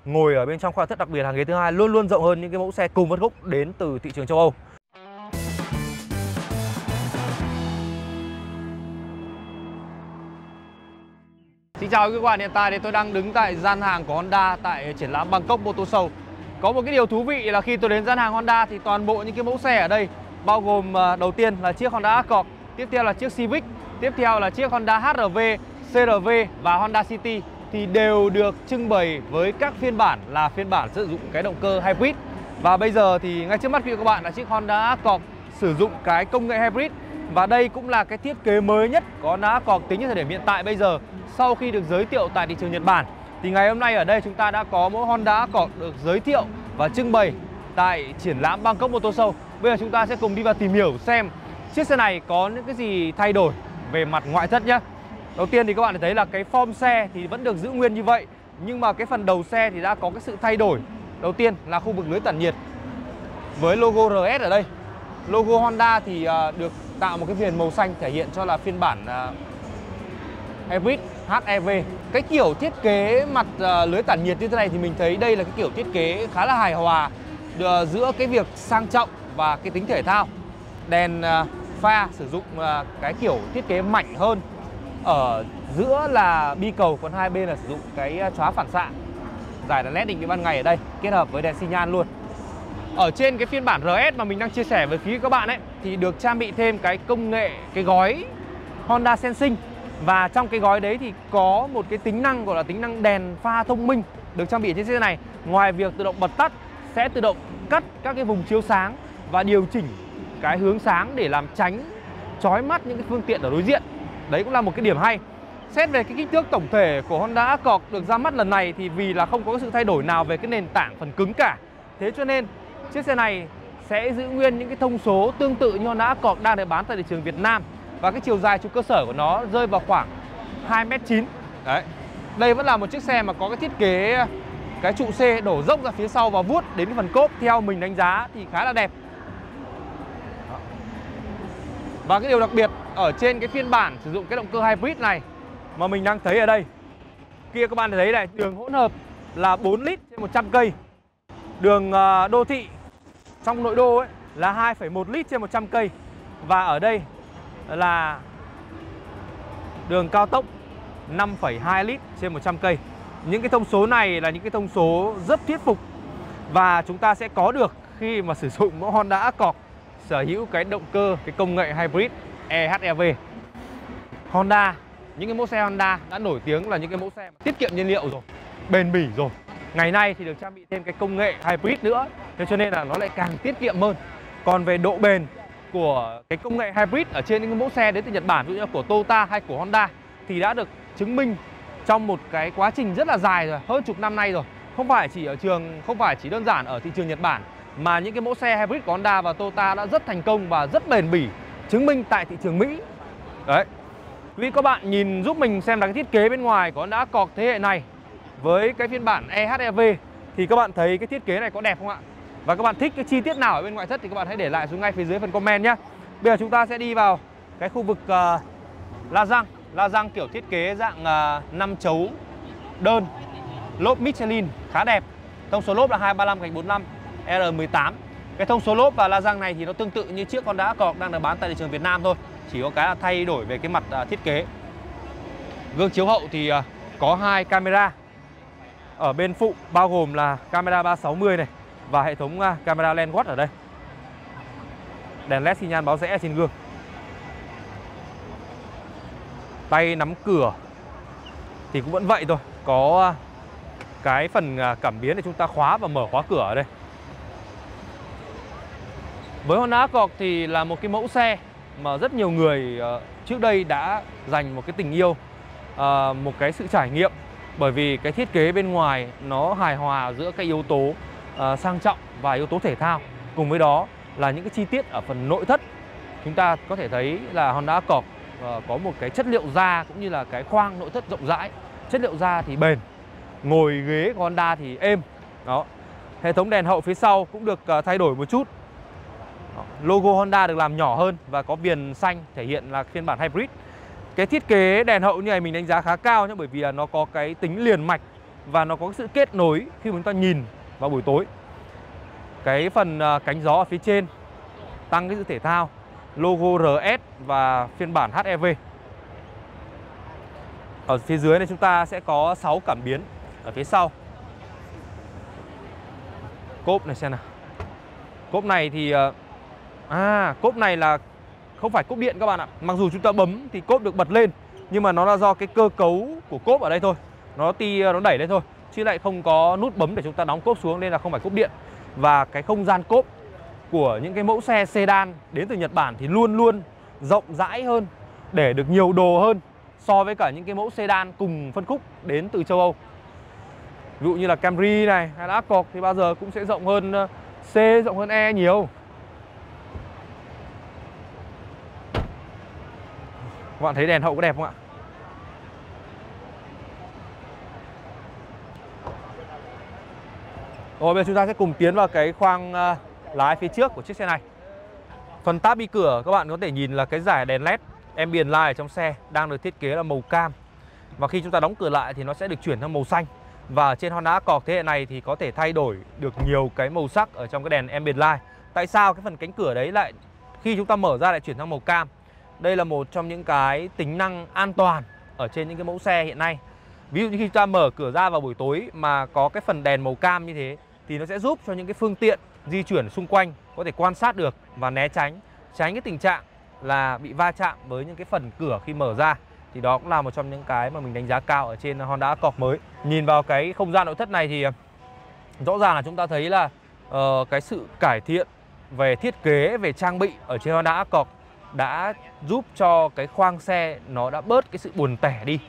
ngồi ở bên trong khoang nội thất, đặc biệt hàng ghế thứ hai luôn luôn rộng hơn những cái mẫu xe cùng phân khúc đến từ thị trường châu Âu. Xin chào các bạn, hiện tại thì tôi đang đứng tại gian hàng của Honda tại triển lãm Bangkok Motor Show. Có một cái điều thú vị là khi tôi đến gian hàng Honda thì toàn bộ những cái mẫu xe ở đây, bao gồm đầu tiên là chiếc Honda Accord, tiếp theo là chiếc Civic, tiếp theo là chiếc Honda HR-V, CR-V và Honda City, thì đều được trưng bày với các phiên bản là phiên bản sử dụng cái động cơ hybrid. Và bây giờ thì ngay trước mắt quý vị các bạn là chiếc Honda Accord sử dụng cái công nghệ hybrid. Và đây cũng là cái thiết kế mới nhất của Honda Accord tính đến thời điểm hiện tại bây giờ, sau khi được giới thiệu tại thị trường Nhật Bản. Thì ngày hôm nay ở đây chúng ta đã có mẫu Honda Accord được giới thiệu và trưng bày tại triển lãm Bangkok Motor Show. Bây giờ chúng ta sẽ cùng đi vào tìm hiểu xem chiếc xe này có những cái gì thay đổi về mặt ngoại thất nhé. Đầu tiên thì các bạn thấy là cái form xe thì vẫn được giữ nguyên như vậy, nhưng mà cái phần đầu xe thì đã có cái sự thay đổi. Đầu tiên là khu vực lưới tản nhiệt với logo RS ở đây. Logo Honda thì được tạo một cái viền màu xanh thể hiện cho là phiên bản hybrid HEV. Cái kiểu thiết kế mặt lưới tản nhiệt như thế này thì mình thấy đây là cái kiểu thiết kế khá là hài hòa giữa cái việc sang trọng và cái tính thể thao. Đèn pha sử dụng cái kiểu thiết kế mạnh hơn, ở giữa là bi cầu, còn hai bên là sử dụng cái chóa phản xạ, giải đèn LED định vị ban ngày ở đây kết hợp với đèn xi nhan luôn. Ở trên cái phiên bản RS mà mình đang chia sẻ với phía các bạn ấy thì được trang bị thêm cái công nghệ, cái gói Honda Sensing. Và trong cái gói đấy thì có một cái tính năng gọi là tính năng đèn pha thông minh được trang bị trên xe này. Ngoài việc tự động bật tắt, sẽ tự động cắt các cái vùng chiếu sáng và điều chỉnh cái hướng sáng để làm tránh chói mắt những cái phương tiện ở đối diện. Đấy cũng là một cái điểm hay. Xét về cái kích thước tổng thể của Honda Accord được ra mắt lần này thì vì là không có sự thay đổi nào về cái nền tảng phần cứng cả. Thế cho nên chiếc xe này sẽ giữ nguyên những cái thông số tương tự như Honda Accord đang được bán tại thị trường Việt Nam. Và cái chiều dài trục cơ sở của nó rơi vào khoảng 2m9. Đấy. Đây vẫn là một chiếc xe mà có cái thiết kế cái trụ xe đổ dốc ra phía sau và vuốt đến phần cốp, theo mình đánh giá thì khá là đẹp. Và cái điều đặc biệt ở trên cái phiên bản sử dụng cái động cơ hybrid này mà mình đang thấy ở đây, kia các bạn thấy này, đường hỗn hợp là 4 lít trên 100 cây. Đường đô thị trong nội đô ấy là 2,1 lít trên 100 cây. Và ở đây là đường cao tốc 5,2 lít trên 100 cây. Những cái thông số này là những cái thông số rất thuyết phục và chúng ta sẽ có được khi mà sử dụng mẫu Honda Accord sở hữu cái động cơ, cái công nghệ hybrid EHEV. Honda, những cái mẫu xe Honda đã nổi tiếng là những cái mẫu xe tiết kiệm nhiên liệu rồi, bền bỉ rồi. Ngày nay thì được trang bị thêm cái công nghệ hybrid nữa, thế cho nên là nó lại càng tiết kiệm hơn. Còn về độ bền của cái công nghệ hybrid ở trên những mẫu xe đến từ Nhật Bản, ví dụ như của Toyota hay của Honda, thì đã được chứng minh trong một cái quá trình rất là dài rồi, hơn chục năm nay rồi. Không phải chỉ đơn giản ở thị trường Nhật Bản, mà những cái mẫu xe hybrid của Honda và Toyota đã rất thành công và rất bền bỉ, chứng minh tại thị trường Mỹ. Đấy. Quý vị các bạn nhìn giúp mình xem là cái thiết kế bên ngoài của Honda Accord thế hệ này với cái phiên bản EHEV thì các bạn thấy cái thiết kế này có đẹp không ạ? Và các bạn thích cái chi tiết nào ở bên ngoại thất thì các bạn hãy để lại xuống ngay phía dưới phần comment nhé. Bây giờ chúng ta sẽ đi vào cái khu vực la răng kiểu thiết kế dạng 5 chấu đơn, lốp Michelin khá đẹp. Thông số lốp là 235/45 R18. Cái thông số lốp và la răng này thì nó tương tự như chiếc Honda Accord đang được bán tại thị trường Việt Nam thôi, chỉ có cái là thay đổi về cái mặt thiết kế. Gương chiếu hậu thì có 2 camera ở bên phụ, bao gồm là camera 360 này và hệ thống camera lens watch ở đây. Đèn LED xi nhan báo rẽ trên gương. Tay nắm cửa thì cũng vẫn vậy thôi, có cái phần cảm biến để chúng ta khóa và mở khóa cửa ở đây. Với Honda Accord thì là một cái mẫu xe mà rất nhiều người trước đây đã dành một cái tình yêu, một cái sự trải nghiệm, bởi vì cái thiết kế bên ngoài nó hài hòa giữa cái yếu tố sang trọng và yếu tố thể thao. Cùng với đó là những cái chi tiết ở phần nội thất. Chúng ta có thể thấy là Honda Accord có một cái chất liệu da cũng như là cái khoang nội thất rộng rãi. Chất liệu da thì bền, ngồi ghế của Honda thì êm. Đó. Hệ thống đèn hậu phía sau cũng được thay đổi một chút. Logo Honda được làm nhỏ hơn và có viền xanh thể hiện là phiên bản hybrid. Cái thiết kế đèn hậu như này mình đánh giá khá cao nhé, bởi vì nó có cái tính liền mạch và nó có sự kết nối khi chúng ta nhìn vào buổi tối. Cái phần cánh gió ở phía trên tăng cái sự thể thao, logo RS và phiên bản HEV. Ở phía dưới này chúng ta sẽ có 6 cảm biến ở phía sau. Cốp này xem nào. Cốp này thì cốp này là không phải cốp điện các bạn ạ. Mặc dù chúng ta bấm thì cốp được bật lên, nhưng mà nó là do cái cơ cấu của cốp ở đây thôi. Nó đẩy lên thôi, chứ lại không có nút bấm để chúng ta đóng cốp xuống, nên là không phải cốp điện. Và cái không gian cốp của những cái mẫu xe sedan đến từ Nhật Bản thì luôn luôn rộng rãi hơn, để được nhiều đồ hơn so với cả những cái mẫu sedan cùng phân khúc đến từ châu Âu. Ví dụ như là Camry này hay là Accord thì bao giờ cũng sẽ rộng hơn C, rộng hơn E nhiều. Các bạn thấy đèn hậu có đẹp không ạ? Rồi bây giờ chúng ta sẽ cùng tiến vào cái khoang lái phía trước của chiếc xe này. Phần táp bi cửa các bạn có thể nhìn là cái dải đèn LED ambient light ở trong xe đang được thiết kế là màu cam. Và khi chúng ta đóng cửa lại thì nó sẽ được chuyển sang màu xanh. Và trên Honda Accord thế hệ này thì có thể thay đổi được nhiều cái màu sắc ở trong cái đèn ambient light. Tại sao cái phần cánh cửa đấy lại khi chúng ta mở ra lại chuyển sang màu cam? Đây là một trong những cái tính năng an toàn ở trên những cái mẫu xe hiện nay. Ví dụ như khi chúng ta mở cửa ra vào buổi tối mà có cái phần đèn màu cam như thế thì nó sẽ giúp cho những cái phương tiện di chuyển xung quanh có thể quan sát được và né tránh cái tình trạng là bị va chạm với những cái phần cửa khi mở ra. Thì đó cũng là một trong những cái mà mình đánh giá cao ở trên Honda Accord mới. Nhìn vào cái không gian nội thất này thì rõ ràng là chúng ta thấy là cái sự cải thiện về thiết kế, về trang bị ở trên Honda Accord đã giúp cho cái khoang xe nó đã bớt cái sự buồn tẻ đi.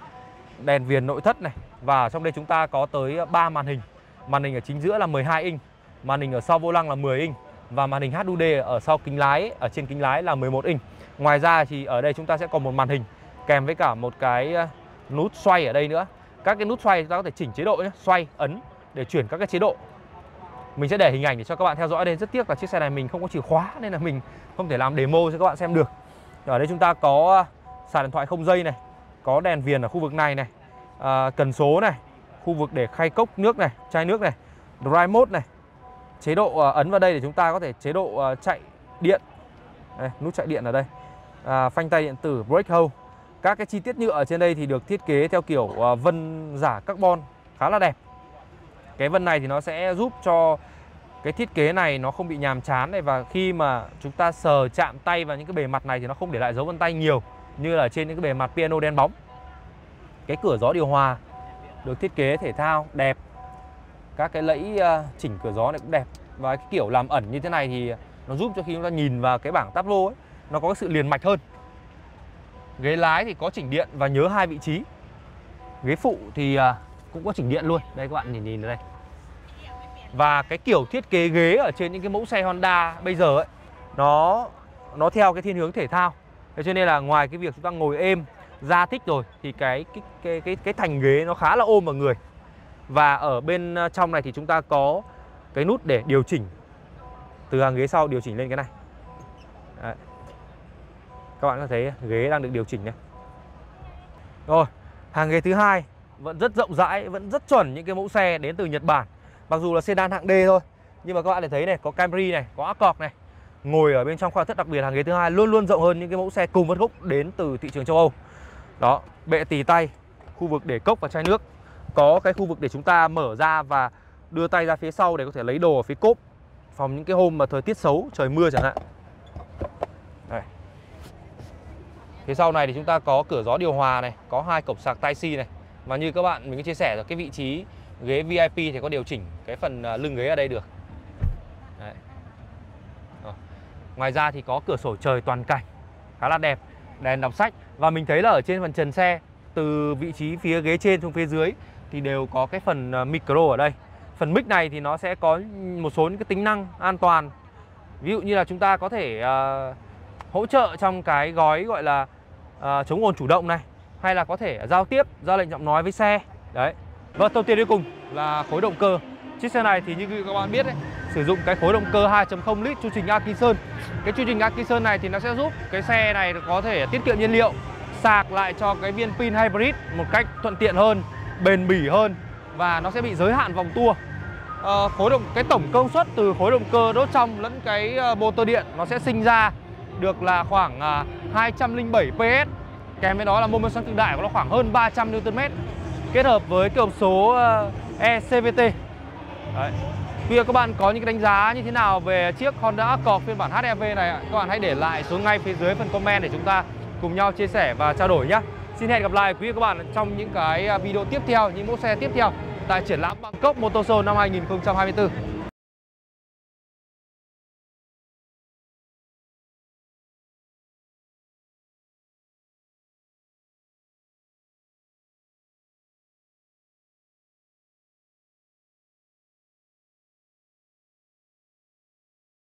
Đèn viền nội thất này, và trong đây chúng ta có tới 3 màn hình. Màn hình ở chính giữa là 12 inch, màn hình ở sau vô lăng là 10 inch và màn hình HUD ở sau kính lái, ở trên kính lái là 11 inch. Ngoài ra thì ở đây chúng ta sẽ có một màn hình kèm với cả một cái nút xoay ở đây nữa. Các cái nút xoay chúng ta có thể chỉnh chế độ nhé, xoay, ấn để chuyển các cái chế độ. Mình sẽ để hình ảnh để cho các bạn theo dõi đây. Rất tiếc là chiếc xe này mình không có chìa khóa nên là mình không thể làm demo cho các bạn xem được. Ở đây chúng ta có sạc điện thoại không dây này, có đèn viền ở khu vực này này, cần số này, khu vực để khay cốc nước này, chai nước này, Drive Mode này. Chế độ ấn vào đây để chúng ta có thể chế độ chạy điện. Đây, nút chạy điện ở đây. Phanh tay điện tử, brake hold. Các cái chi tiết nhựa ở trên đây thì được thiết kế theo kiểu vân giả carbon khá là đẹp. Cái vân này thì nó sẽ giúp cho cái thiết kế này nó không bị nhàm chán này, và khi mà chúng ta sờ chạm tay vào những cái bề mặt này thì nó không để lại dấu vân tay nhiều như là trên những cái bề mặt piano đen bóng. Cái cửa gió điều hòa được thiết kế thể thao đẹp. Các cái lẫy chỉnh cửa gió này cũng đẹp. Và cái kiểu làm ẩn như thế này thì nó giúp cho khi chúng ta nhìn vào cái bảng tablo ấy, nó có cái sự liền mạch hơn. Ghế lái thì có chỉnh điện và nhớ 2 vị trí. Ghế phụ thì cũng có chỉnh điện luôn. Đây các bạn nhìn ở đây. Và cái kiểu thiết kế ghế ở trên những cái mẫu xe Honda bây giờ ấy, nó theo cái thiên hướng thể thao. Thế cho nên là ngoài cái việc chúng ta ngồi êm, da thích rồi thì cái thành ghế nó khá là ôm vào người. Và ở bên trong này thì chúng ta có cái nút để điều chỉnh từ hàng ghế sau, điều chỉnh lên cái này. Đấy. Các bạn có thấy ghế đang được điều chỉnh này. Rồi, hàng ghế thứ hai vẫn rất rộng rãi, vẫn rất chuẩn những cái mẫu xe đến từ Nhật Bản. Mặc dù là sedan hạng D thôi, nhưng mà các bạn để thấy này, có Camry này, có Accord này. Ngồi ở bên trong khoang thất, đặc biệt hàng ghế thứ hai luôn luôn rộng hơn những cái mẫu xe cùng phân khúc đến từ thị trường châu Âu. Đó, bệ tì tay, khu vực để cốc và chai nước. Có cái khu vực để chúng ta mở ra và đưa tay ra phía sau để có thể lấy đồ ở phía cốp, phòng những cái hôm mà thời tiết xấu, trời mưa chẳng hạn. Đây. Phía sau này thì chúng ta có cửa gió điều hòa này, có 2 cổng sạc Type-C này. Và như các bạn mình có chia sẻ rồi, cái vị trí ghế VIP thì có điều chỉnh cái phần lưng ghế ở đây được. Đấy. Ngoài ra thì có cửa sổ trời toàn cảnh khá là đẹp, đèn đọc sách. Và mình thấy là ở trên phần trần xe, từ vị trí phía ghế trên xuống phía dưới thì đều có cái phần micro ở đây. Phần mic này thì nó sẽ có một số những cái tính năng an toàn. Ví dụ như là chúng ta có thể hỗ trợ trong cái gói gọi là chống ồn chủ động này, hay là có thể giao tiếp, ra lệnh giọng nói với xe. Đấy. Và thông tin cuối cùng là khối động cơ. Chiếc xe này thì như các bạn biết đấy, sử dụng cái khối động cơ 2.0 lít chu trình Atkinson. Cái chu trình Atkinson này thì nó sẽ giúp cái xe này có thể tiết kiệm nhiên liệu, sạc lại cho cái viên pin hybrid một cách thuận tiện hơn, bền bỉ hơn và nó sẽ bị giới hạn vòng tua. Cái tổng công suất từ khối động cơ đốt trong lẫn cái motor điện nó sẽ sinh ra được là khoảng 207 PS. Kèm với đó là mô men xoắn cực đại của nó khoảng hơn 300 Nm, kết hợp với cái hộp số ECVT. Đấy. Bây giờ các bạn có những cái đánh giá như thế nào về chiếc Honda Accord phiên bản HRV này ạ? Các bạn hãy để lại xuống ngay phía dưới phần comment để chúng ta cùng nhau chia sẻ và trao đổi nhé. Xin hẹn gặp lại quý vị các bạn trong những cái video tiếp theo, những mẫu xe tiếp theo tại triển lãm Bangkok Motor Show năm 2024.